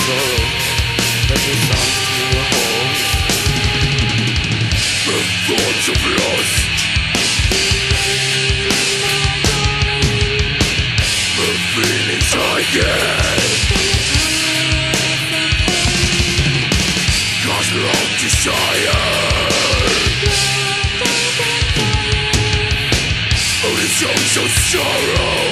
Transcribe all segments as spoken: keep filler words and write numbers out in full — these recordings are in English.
sorrow that resounds through the halls. The thoughts of lust, the feelings I get, cause of desire, only songs of sorrow.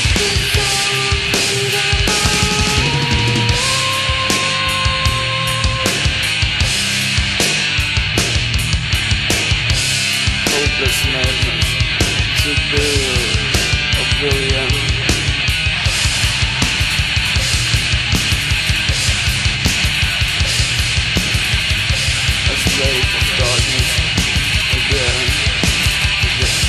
Hopeless madness should be a very end. A slave of darkness again, again.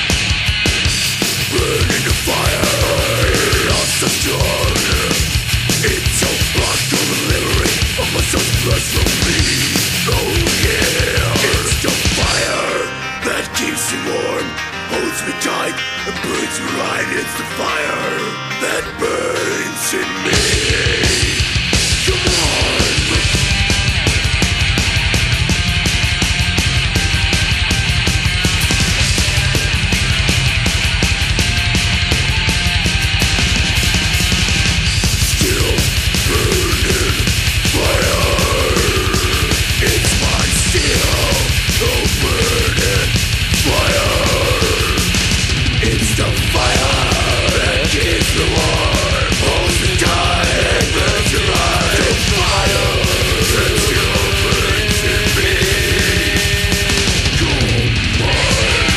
Burn in the fire, lost of dawn. It's so black to the memory of my son's blood from me. Oh yeah, it's the fire that keeps me warm, holds me tight, and burns me right. It's the fire that burns in me. Come on. Still burning fire. It's my steel, oh burning fire. It's the fire that keeps me warm, holds me tight, and burns me right. The fire that still burns in me. Come on.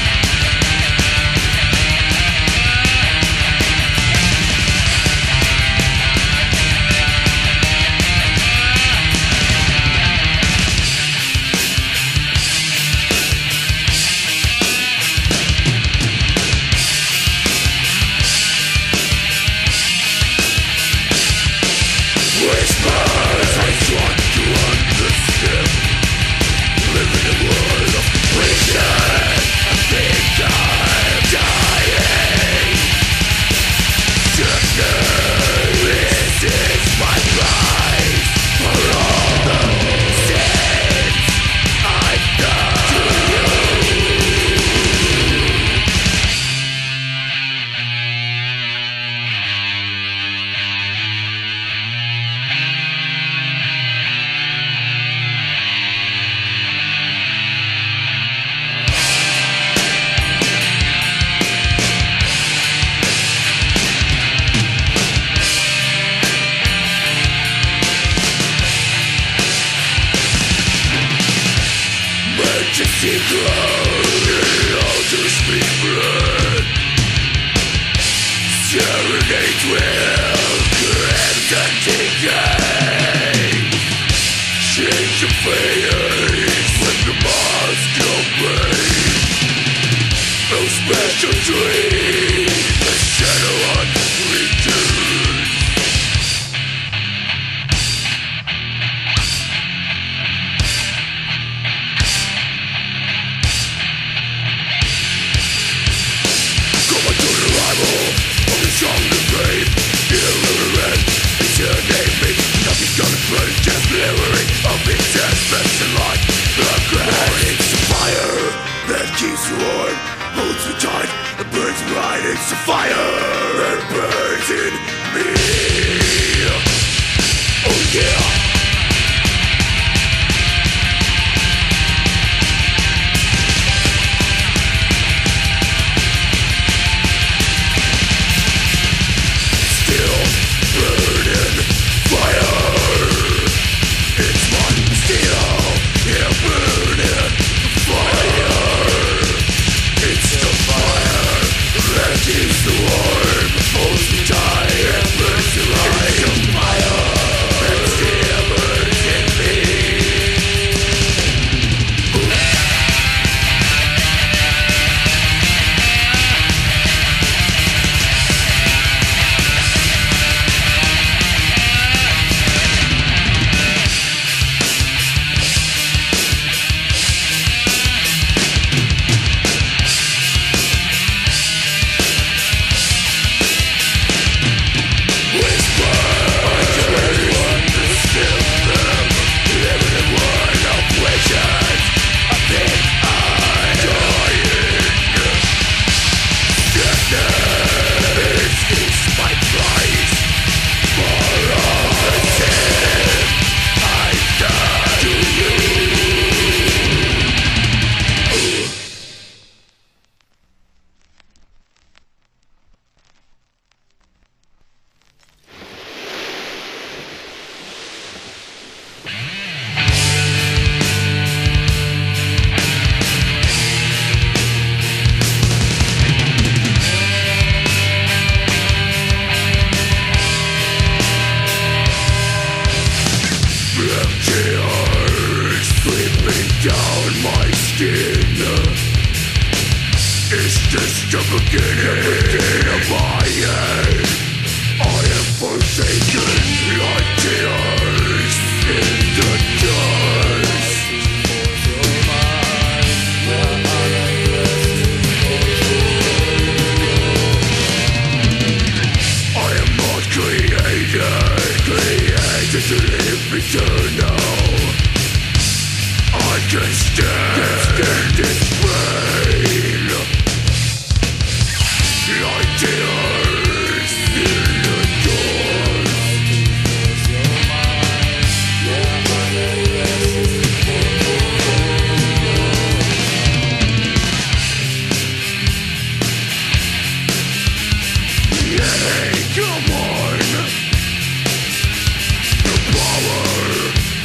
Whispers I want to understand. Live in a world of prison. I think I'm dying. Sickness, this is my price for all the sins I've done to you. Majesty cloud and altars me blood. Serenades will crimson decay. Change of face when the mask away. No special dream, the shadow unreturns. Come to the rival of the strong and brave. Illiterate, it's your name, me. Nothing's gonna burn, just glimmering of existence and light. The ground, it's the fire that keeps you warm, holds you tight, and burns you right. begin? Is this the beginning, the beginning of my end? I am forsaken like tears in the dust. I am not created, created to live eternal. I can stand, can stand this pain like tears in the dust. Hey, come on! The power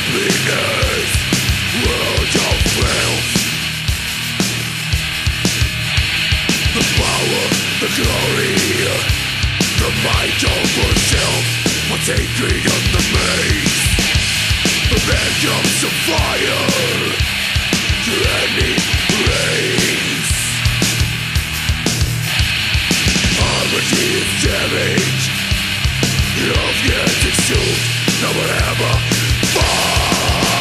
happiness, world of thrills. The power, the glory, the might over self, partaking of the maze. There comes the fire, any race. Harmony is damaged, love gets exhumed, no one ever falls.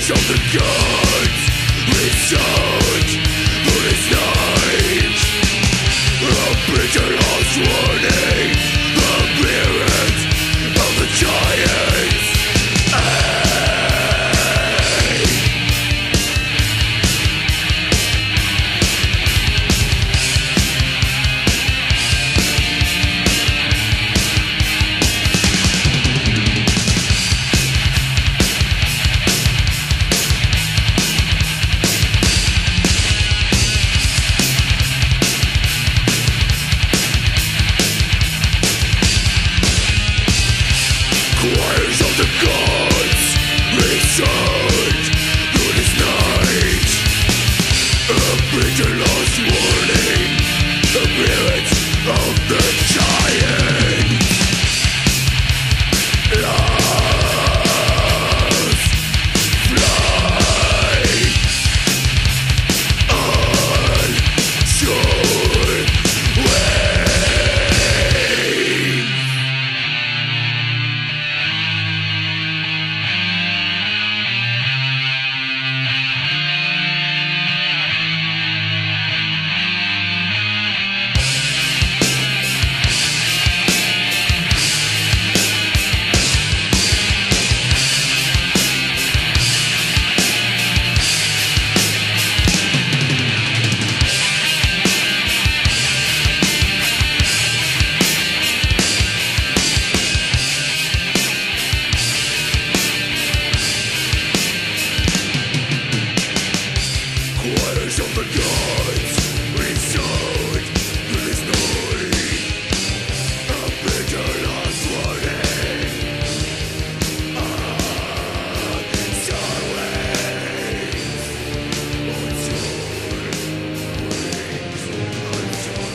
of the gods research through this night. A bitter lost warning, the appearance of the giants. Choirs of the gods resound through this night. A bitter lost warning, the appearance of the giant. Lost, fly, unsure way. Choirs of the gods resound through this night. A bitter lost warning, unsure ways, unsure wings, unsure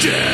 Dead.